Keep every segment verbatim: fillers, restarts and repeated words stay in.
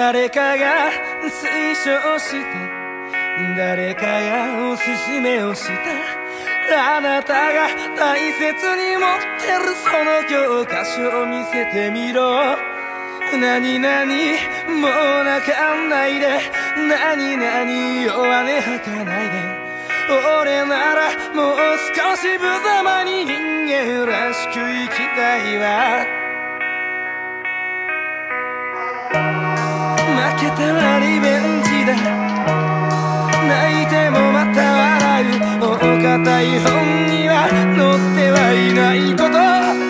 誰かが推奨した、誰かがおすすめをした、あなたが大切に持ってるその教科書を見せてみろ。何々もう泣かないで、何々弱音吐かないで、俺ならもう少し無様に人間らしく生きたいわ。負けたらリベンジだ、泣いてもまた笑う、大方い本には載ってはいないこと、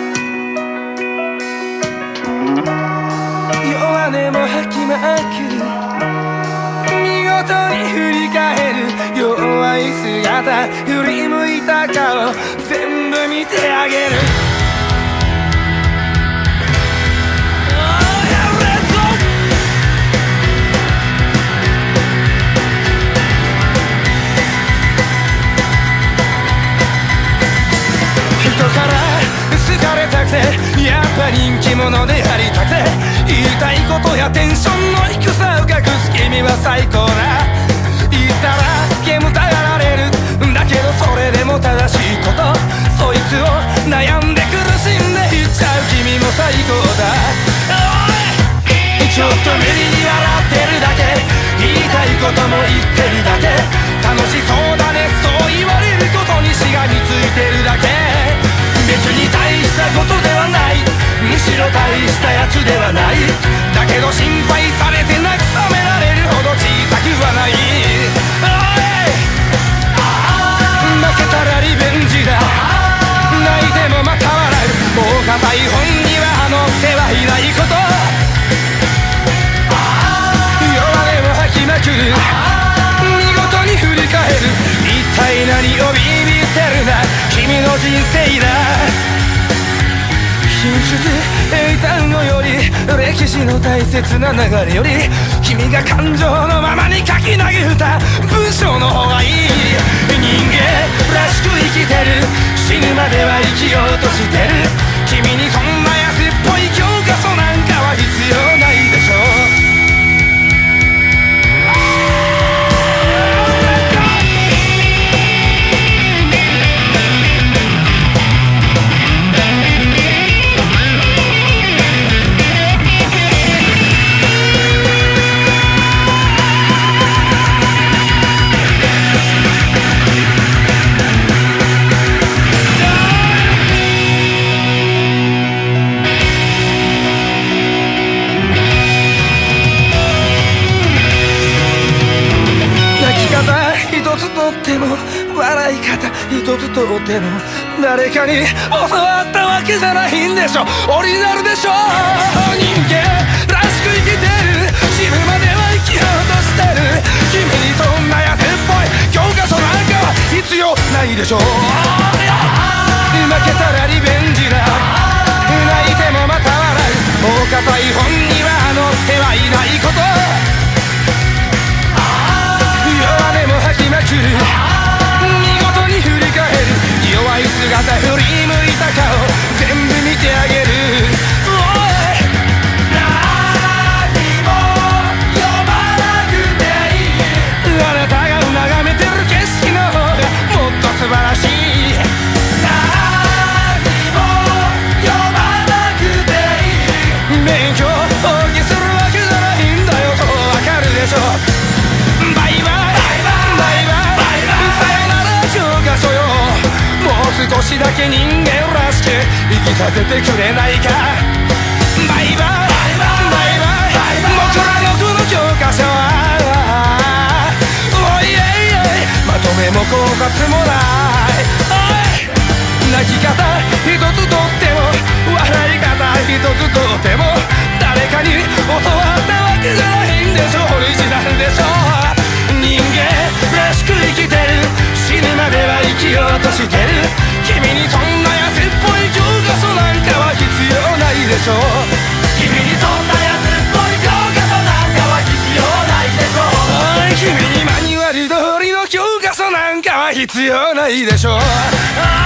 弱音も吐きまくる、見事に振り返る弱い姿、振り向いた顔全部見てあげる。人から好かれたくて、やっぱ人気者でありたくて、言いたいことやテンションの低さを隠す君は最高だ。言ったら煙たがられるんだけど、それでも正しいこと、そいつを悩んで苦しんでいっちゃう君も最高だ。おいちょっと無理に笑ってるだけ、言いたいことも言ってるだけ、楽しそうだねそう言われることにしがみついてるだけ、別に大したことではない、むしろ大したやつではない、だけど心配されて慰められるほど小さくはない。負けたらリベンジだ、泣いてもまた笑う、大方い本には載ってはいないこと、弱音も吐きまくる、見事に振り返る、一体何をビビってるんだ君の人生だ。品質英単語より歴史の大切な流れより、君が感情のままに書き投げた文章の方がいい。人間らしく生きてる、死ぬまでは生きようとしてる、君にそんな安っぽい教科書なんかは必要ないでしょ。笑い方一つとっても誰かに教わったわけじゃないんでしょ、オリジナルでしょ。人間らしく生きてる、死ぬまでは生きようとしてる、君にそんな安っぽい教科書なんかは必要ないでしょ。負けたらリベンジだ、泣いてもまた笑う、大方い本には載ってはいないこと、弱音も吐きまくる、弱い姿振り向いた顔全部見てあげる。おい何も読まなくていい、あなたが眺めてる景色の方がもっと素晴らしい。何も読まなくていい、勉強放棄するわけじゃないんだよ、そうわかるでしょ。バイバイバイバイバイバイ、さよなら教科書よ、もう少しだけ人間らしく生きさせてくれないか。バイバイバイバイ、僕らのこの教科書はおいえいえい、まとめも考察もない。おい泣き方一つとっても笑い方一つとっても誰かに教わったわけじゃないんでしょ、オリジナルでしょ。人間らしく生きてる、死ぬまでは生きようとしてる、君にそんな安っぽい教科書なんかは必要ないでしょ。君にそんな安っぽい教科書なんかは必要ないでしょ。おい君にマニュアル通りの教科書なんかは必要ないでしょ。